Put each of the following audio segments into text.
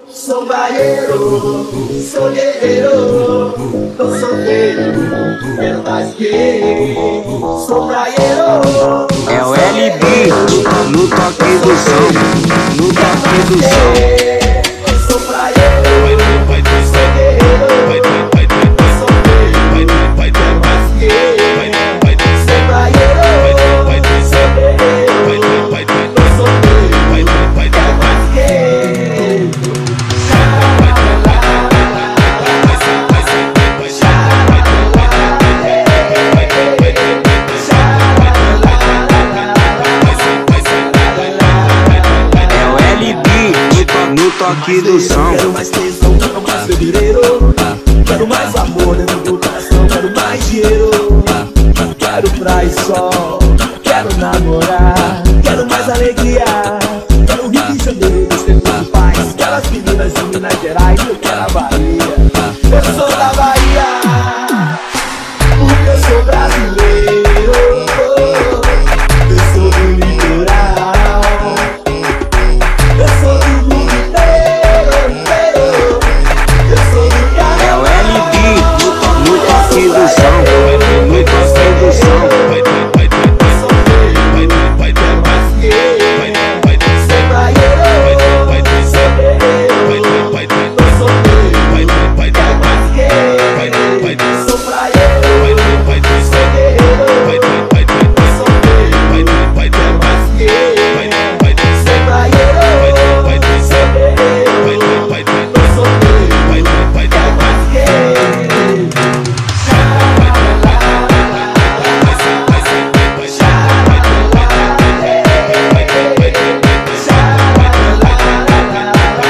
Sou baiano, sou guerreiro, tô solteiro, quero mais que sou baiano. É o LB no toque do som, no toque do som. Sou baiano, sou guerreiro, tô solteiro, quero mais que sou baiano, sou guerreiro, tô solteiro, quero mais que. No toque do som. Quero mais tesão, quero mais fevereiro. Quero mais amor dentro do coração. Quero mais dinheiro. Quero praia e sol. Quero namorar. Quero mais alegria. Quero Rio de Janeiro, centro de paz. Quero as meninas de Minas Gerais. Eu quero a Bahia. Eu sou da Bahia, porque eu sou brasileiro. Eu sou do litoral. Eu sou do mundo inteiro. Eu sou do carro. É o LB no toque do som, no toque do som.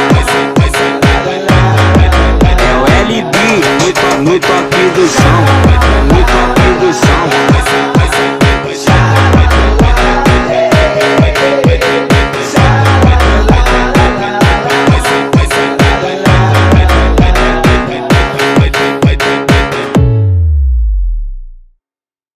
No toque do som.